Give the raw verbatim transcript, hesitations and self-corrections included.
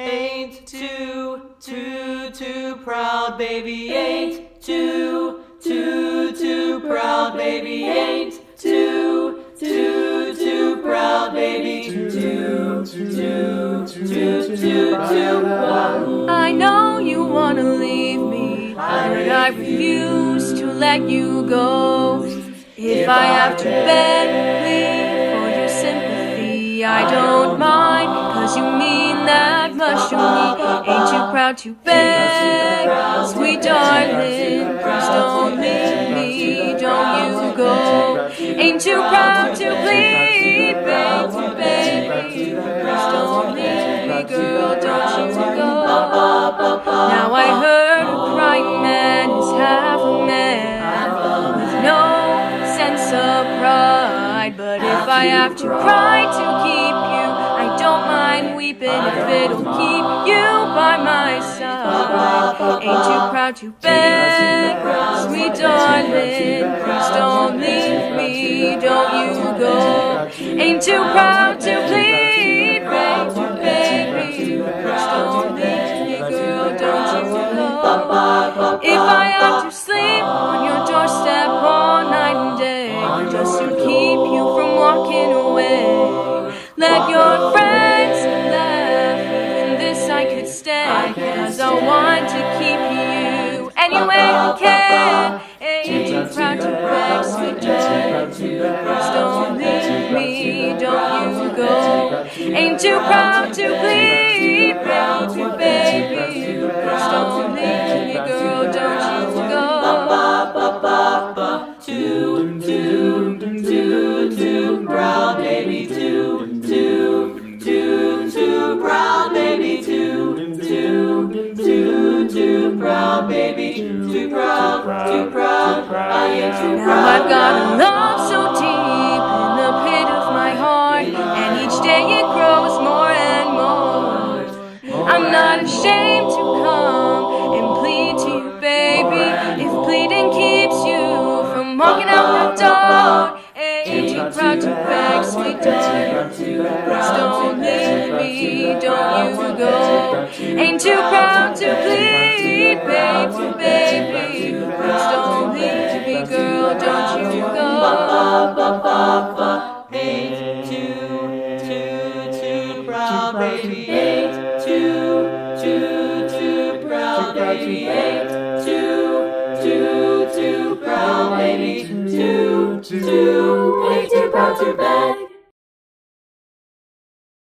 Ain't too, too, too proud, baby. Ain't too, too, too proud, baby. Ain't too, too, too proud, baby. Too, too, too, too, too proud. I know you wanna leave me, but I refuse to let you go. If I have to beg, plead for your sympathy, I don't mind, cause you mean that much to me. Ain't you proud to beg, sweet darling, please don't leave me, don't you go. Ain't you proud to plead, baby, baby, please don't leave me, girl, don't you go. Now I heard a crying man is half a man, with no sense of pride. But if I have to cry to keep you, I don't mind weeping if it'll keep you by my side. Ain't you proud to beg, sweet darling, please don't leave me, don't you go. Ain't you proud to plead, baby, baby, please don't leave me, girl, don't you go. If I have to sleep on your doorstep all night and day, just to keep you from walking away, let your friends laugh, even this I could stand, cause I want to keep you any way I can. Ain't you proud to beg, sweet darling, please don't leave me, don't you go. Ain't you proud to plead, baby, baby, please don't leave me, girl, don't you go. Too, too, too, too proud, baby. Too, too, too, too proud, baby. Too, too, too, too proud, baby. Too proud, too proud. I ain't too proud. Now I've got a love so deep in the pit of my heart, and each day it grows more and more. I'm not ashamed to come and plead to you, baby, if pleading keeps you from walking out the door. Ain't you proud to beg, sweet darling, please don't leave me, don't you go. Ain't you proud to plead, baby, baby, please don't leave me, girl, don't you go. Ain't too, too, too proud, baby. Ain't too, too, too proud, baby. Ain't too, too, too proud, baby. Too, too, way too proud to beg.